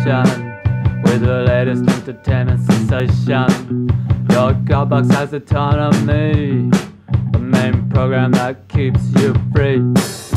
station with the latest entertainment sensation. Your Cowbox has autonomy, the main program that keeps you free.